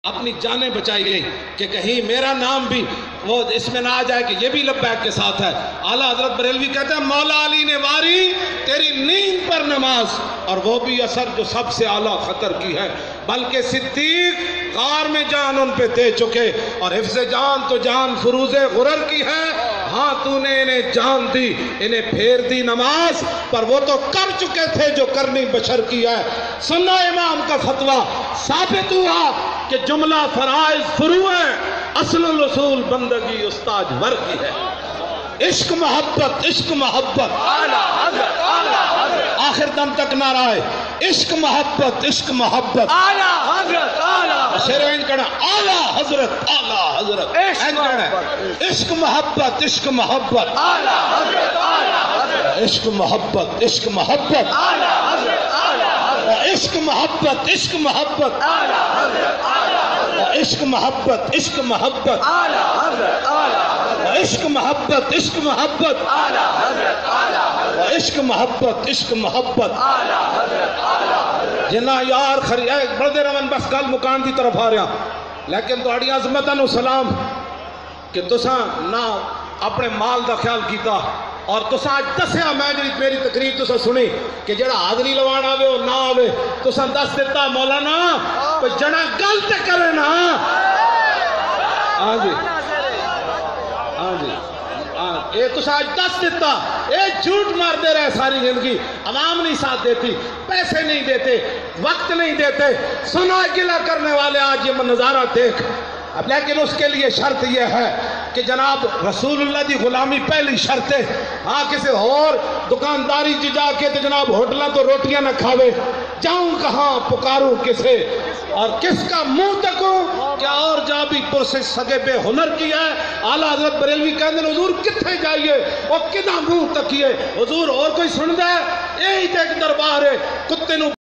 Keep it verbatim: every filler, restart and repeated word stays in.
اپنی جانیں بچائی گئی کہ کہیں میرا نام بھی وہ اس میں نہ آ جائے کہ یہ بھی لبیک کے ساتھ ہے۔ اعلیٰ حضرت بریلوی کہتے ہیں مولا علی نے واری تیری نیند پر نماز، اور وہ بھی اثر جو سب سے اعلیٰ خطر کی ہے، بلکہ صدیق غار میں جان ان پہ دے چکے، اور حفظ جان تو جان فروز غرر کی ہے۔ ہاں تو نے انہیں جان دی، انہیں پھیر دی نماز، پر وہ تو کر چکے تھے جو کرنی بشر کی ہے۔ سننا امام کا فتویٰ، ثابت ہوا کہ جملہ فرائض فروع ہے، اصل الاصول بندگی استاج ور کی ہے۔ عشق محبت، عشق محبت، آخر دم تک نعرہ ہے عشق محبت، عشق محبت، شیر این کہنا اعلیٰ حضرت، اعلیٰ حضرت، این کہنا عشق محبت، عشق محبت، عشق محبت، عشق محبت، عشق محبت، عشق محبت، عشق محبت، عشق محبت، عشق محبت، عشق محبت، عشق محبت، عشق محبت، جنہ یار خری اے بردے رمن بس گل مکان دی طرف آ رہا، لیکن تہاڈی عظمتاں نو سلام کہ تساں نہ اپنے مال دا خیال کیتا، اور تساں اج دسیا میں جی میری تقریر تساں سنی کہ جڑا حاضری لوان آوے وہ نہ آوے، تساں دس دیتا مولانا تو جڑا گل تے کرے نا۔ ہاں جی ہاں جی اے تساں اج دس دیتا، اے جھوٹ مار دے رہے ساری زندگی، عوام نہیں ساتھ دیتی، پیسے نہیں دیتے، وقت نہیں دیتے، سنا گلا کرنے والے آج یہ نظارہ دیکھ۔ اب لیکن اس کے لیے شرط یہ ہے کہ جناب رسول اللہ دی غلامی پہلی شرط ہے۔ ہاں کسی اور دکانداری جی جا کے تو جناب ہوٹلہ تو روٹیاں نہ کھاوے، جاؤں کہاں پکاروں کسے اور کس کا منہ تکوں، کیا اور جا بھی پرسے سگے بے ہنر کیا ہے۔ اعلیٰ حضرت بریلوی کہندے نے حضور کتھے جائیے وہ کدھا منہ تکیے، حضور اور کوئی سن دے یہی تے ایک دربار ہے، کتے نو